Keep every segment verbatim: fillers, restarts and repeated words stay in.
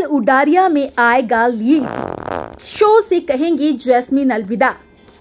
उडारिया में आएगा leap, show से कहेंगी जैस्मीन अलविदा।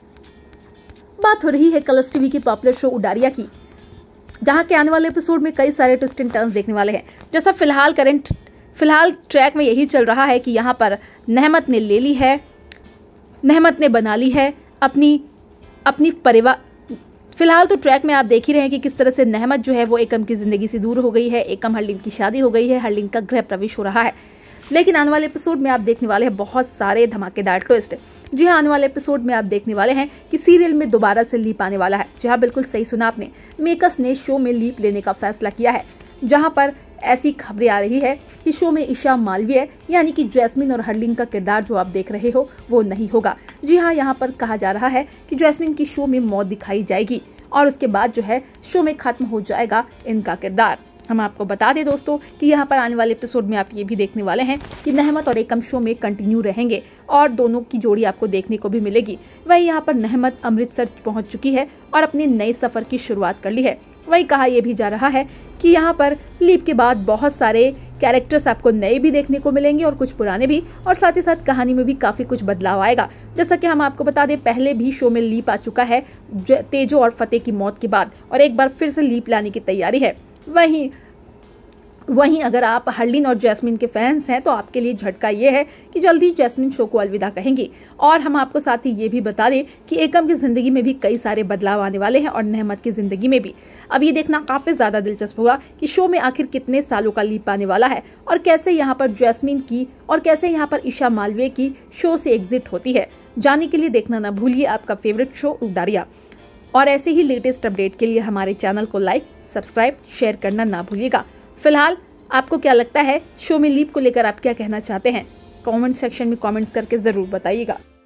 बात हो रही है कलर्स टीवी की पॉपुलर शो उडारिया की, जहां के आने वाले एपिसोड में कई सारे ट्विस्ट एंड टर्न्स देखने वाले हैं। जैसा फिलहाल करंट फिलहाल ट्रैक में यही चल रहा है कि यहाँ पर नहमत ने ले ली है, नहमत ने बना ली है अपनी अपनी परिवार। फिलहाल तो ट्रैक में आप देख ही रहे हैं कि किस तरह से नहमत जो है वो एकम की जिंदगी से दूर हो गई है, एकम हरलीन की शादी हो गई है, हरलीन का गृह प्रवेश हो रहा है। लेकिन आने वाले एपिसोड में आप देखने वाले हैं बहुत सारे धमाकेदार ट्विस्ट। जी हाँ, आने वाले एपिसोड में आप देखने वाले हैं कि सीरियल में दोबारा से लीप आने वाला है। जी हाँ, बिल्कुल सही सुना आपने, मेकर्स ने शो में लीप लेने का फैसला किया है, जहां पर ऐसी खबरें आ रही है कि शो में ईशा मालवीय यानी कि जैस्मीन और हरलीन का किरदार जो आप देख रहे हो वो नहीं होगा। जी हाँ, यहाँ पर कहा जा रहा है कि जैस्मीन की शो में मौत दिखाई जाएगी और उसके बाद जो है शो में खत्म हो जाएगा इनका किरदार। हम आपको बता दें दोस्तों कि यहाँ पर आने वाले एपिसोड में आप ये भी देखने वाले हैं कि नहमत और एकम शो में कंटिन्यू रहेंगे और दोनों की जोड़ी आपको देखने को भी मिलेगी। वही यहाँ पर नहमत अमृतसर पहुंच चुकी है और अपने नए सफर की शुरुआत कर ली है। वही कहा यह भी जा रहा है कि यहाँ पर लीप के बाद बहुत सारे कैरेक्टर्स आपको नए भी देखने को मिलेंगे और कुछ पुराने भी, और साथ ही साथ कहानी में भी काफी कुछ बदलाव आएगा। जैसा कि हम आपको बता दें, पहले भी शो में लीप आ चुका है तेजो और फतेह की मौत के बाद, और एक बार फिर से लीप लाने की तैयारी है। वहीं वहीं अगर आप हरलीन और जैस्मीन के फैंस हैं तो आपके लिए झटका ये है कि जल्दी जैस्मीन शो को अलविदा कहेंगी। और हम आपको साथ ही ये भी बता दें कि एकम की जिंदगी में भी कई सारे बदलाव आने वाले हैं और नहमत की जिंदगी में भी। अब ये देखना काफी ज्यादा दिलचस्प होगा कि शो में आखिर कितने सालों का लीप आने वाला है और कैसे यहाँ पर जैस्मीन की और कैसे यहाँ पर ईशा मालवीय की शो से एग्जिट होती है। जानने के लिए देखना ना भूलिए आपका फेवरेट शो उडारिया, और ऐसे ही लेटेस्ट अपडेट के लिए हमारे चैनल को लाइक, सब्सक्राइब, शेयर करना ना भूलिएगा। फिलहाल आपको क्या लगता है, शो में लीप को लेकर आप क्या कहना चाहते हैं? कमेंट सेक्शन में कमेंट्स करके जरूर बताइएगा।